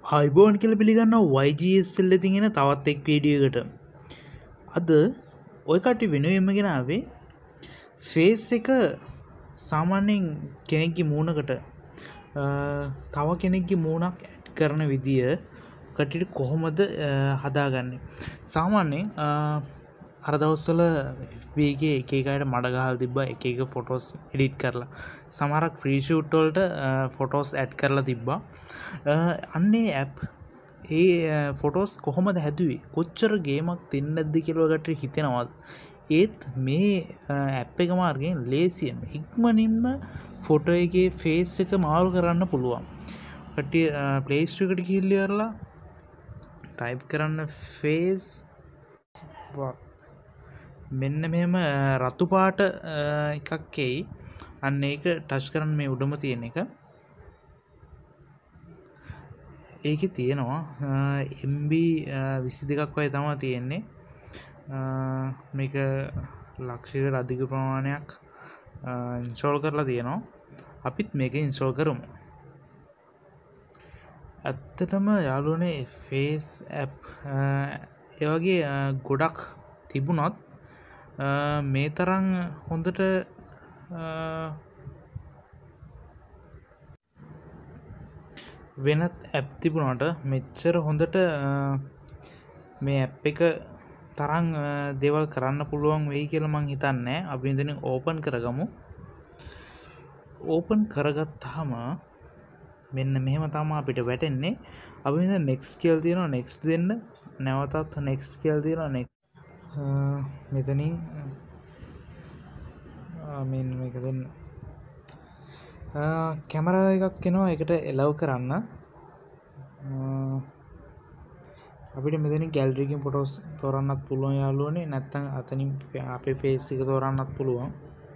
හයිබෝන් කියල පිළිගන්න YGSල් තිගෙන තවත් එක් වීඩියකට අද ඔයකට වෙනුවම්මගෙනාවේ ෆේස් එක සාමාන්‍යයෙන් කෙනෙක්ගේ මූුණකට තව කෙනෙක්ගේ මූුණක් ඇඩ් කරන විදිය කටට කොහොමද හදාගන්න සාමාන්‍යයෙන් අරදවස්සල වේගේ එකකට මඩගහල් තිබ එක ෆොටෝස් එඩිට් කරලා සමරක් ප්‍රීෂූට්ටෝල්ට ෆොටෝස් ඇඩ් කරලා තිබ්බා අන්නේ ඇප් ඒ ෆොටෝස් කොහොමද හැදුවේ කොච්චර ගේමක් තින්න ඇද්දි කිලෝගට හිතෙනවාද ඒත් මේ ඇප් එක මාර්ගෙන් ලේසියෙන් ඉක්මනින්ම ෆොටෝ එකේ ෆේස් එක මාරු කරන්න පුළුවන් කටිය ප්ලේස්ටකට කිල්ලියරලා ටයිප් කරන්න ෆේස් මෙන්න මෙම රතු පාට එකක්කෙයි අන්න ඒක ටච් කරන්න මේ උඩම තියෙන එක ඒක තියෙනවා MB 22ක් වගේ තමයි තියෙන්නේ මේක ලක්ෂයකට අධික ප්‍රමාණයක් ඉන්ස්ටෝල් කරලා තියෙනවා අපිත් මේක ඉන්ස්ටෝල් කරමු ඇත්තටම යාළුවනේ ෆේස් ඇප් ඒ වගේ ගොඩක් තිබුණත් මේ තරම් හොඳට වෙනත් ඇප් තිබුණාට මෙච්චර හොඳට මේ ඇප් එක තරම් දේවල් කරන්න පුළුවන් වෙයි කියලා මං හිතන්නේ. අපි ඉතින් ඕපන් කරගමු. ඕපන් කරගත්තාම මෙන්න මෙහෙම තමයි අපිට වැටෙන්නේ. අපි ඉතින් next කියලා තියෙනවා next දෙන්න. නැවතත් next කියලා තියෙනවා next. මෙතනින් මෙන්න මේක දෙන්න. කැමරා එකක් එනවා ඒකට එලව් කරන්න. අපිට මෙතනින් ගැලරි එකකින් ෆොටෝස් තෝරන්නත් පුළුවන් යාළුවනේ. නැත්නම් අතනින් අපේ ෆේස් එක තෝරන්නත් පුළුවන්.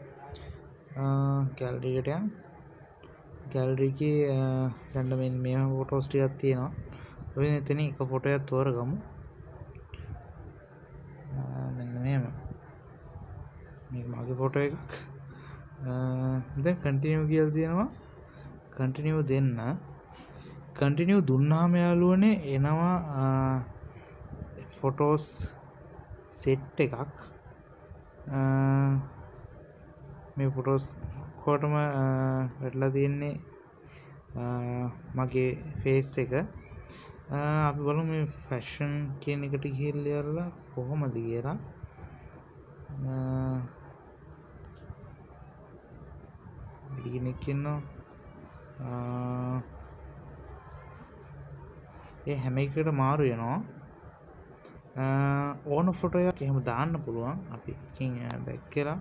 ගැලරි එකට යන්න. ගැලරි එකේ දැන් මේ ෆොටෝස් ටිකක් තියෙනවා. ඔය එතනින් එක ෆොටෝ එකක් තෝරගමු. මෙන්න මෙහෙම. මේක මගේ ෆොටෝ එකක්. දැන් කන්ටිනියු කියලා තියෙනවා. කන්ටිනියු දෙන්න. කන්ටිනියු දුන්නාම යාළුවනේ එනවා ෆොටෝස් සෙට් එකක්. මේ ෆොටෝස් කොටම වැටලා තියෙන්නේ මගේ ෆේස් එක. අපි බලමු මේ ෆැෂන් කියන එකට ගිහිල්ලා ඉවරලා කොහොමද කියලා. කෙනෙක් ඉන්නවා. ඒ හැම එකකට මාරු වෙනවා. ඕන ෆොටෝ එකක් එහෙම දාන්න පුළුවන්. අපි එකකින් බැක් කරලා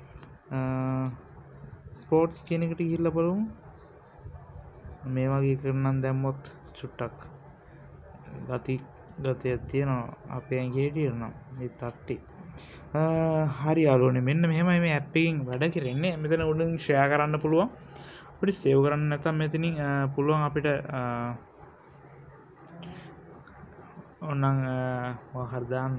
ස්පෝර්ට්ස් කියන එකට ගිහිල්ලා බලමු. මේ වගේ කරනම් දැම්මොත් චුට්ටක් ගතියක් තියෙනවා අපේ ඇඟේ නම් මේ තට්ටි. හරි යාළුවනේ මෙන්න මෙහෙමයි මේ ඇප් එකෙන් වැඩ කරන්නේ. මෙතන උඩින් ෂෙයා කරන්න පුළුවන්. අපිට සේව් කරන්න නැත්නම් මෙතනින් පුළුවන් අපිට ඕනනම් වහර දාන්න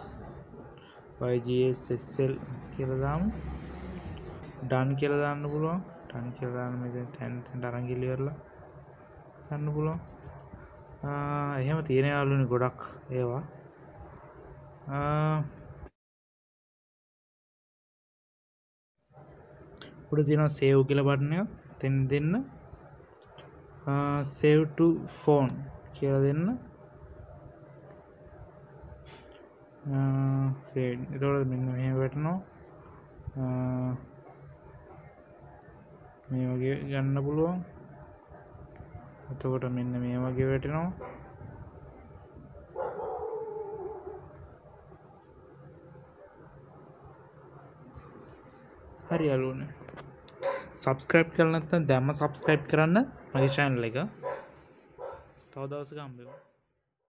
YGSSL කියලා දාමු. done කියලා දාන්න පුළුවන්. done කියලා දාන්න මෙතන තැන් අරන් ගිලියරලා ගන්න පුළුවන්. එහෙම තියෙන යාළුවනේ ගොඩක් ඒවා. උඩ තියෙනවා save කියලා බටන් එක. එතෙන් දෙන්න. save to phone කියලා දෙන්න. save. එතකොට මෙන්න මෙහෙම වැටෙනවා. මේ වගේ ගන්න පුළුවන්. එතකොට මෙන්න මේ වගේ වැටෙනවා. හරි යාළුවනේ. සබස්ක්‍රයිබ් කරලා නැත්නම් දැම්ම සබස්ක්‍රයිබ් කරන්න මගේ channel එක. තව දවසක හම්බ වෙමු.